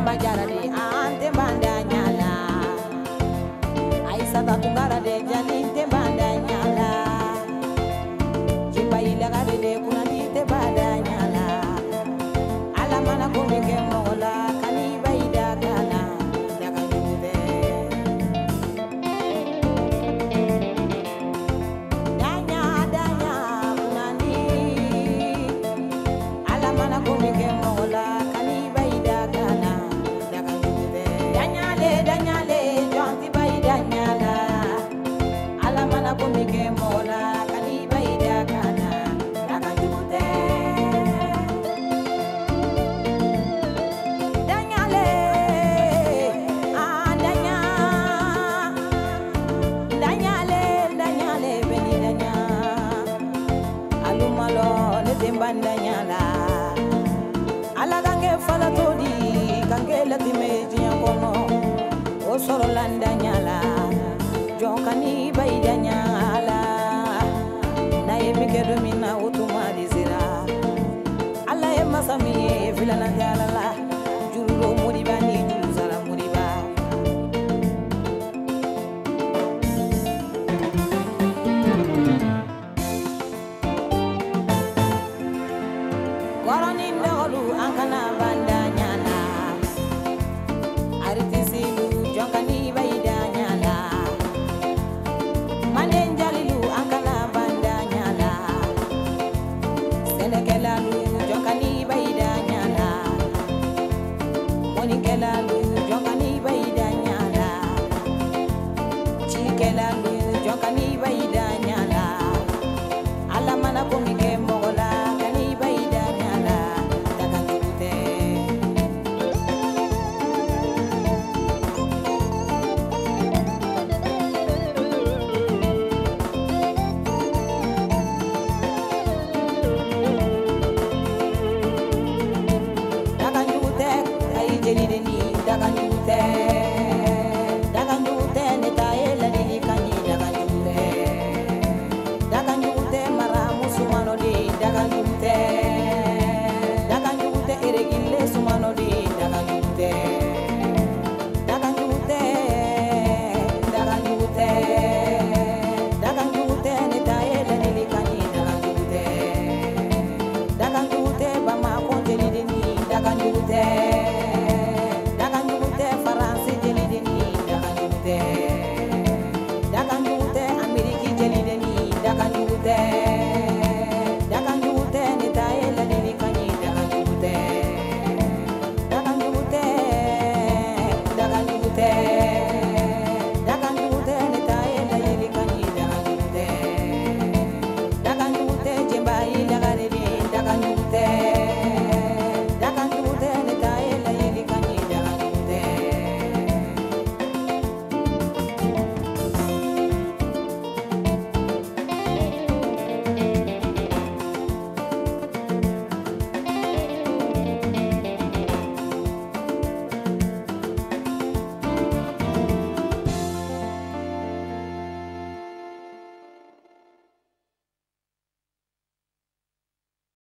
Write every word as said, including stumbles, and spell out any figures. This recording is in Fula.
Samba Jara de ante banda nyala Aisata Tungara de jalinte banda nyala Jimba ilaga de kunandite banda nyala Alamana kumike mola kaniba idagala daga yude Danya danya kunandi Alamana kumike mola kaniba idagala daga yude Danyale danyale jonti bai danyala Alamana kumike mola kaniba idagala daga yude Danyale ah danya Danyale danyale beni danya Alumalo ne tembanda nyala Ala gange fala todi gange la timeji yakono O soro landa nyala Jonkani bai danyala Na yemi kedo mina utuma dizira Alla e masami e filana dalala Juro muriba ni juru sala muriba Warani ndolu ankana banda nyala Aritisilu jonkani baida nyala Manenjalilu ankana banda nyala Senekelalu jonkani baida nyala Monikelalu jonkani baida nyala Chikelalu jonkani baida nyala Alamana kumike mogola kani baida nyala daga tute daga tute ay jeli deni daga tute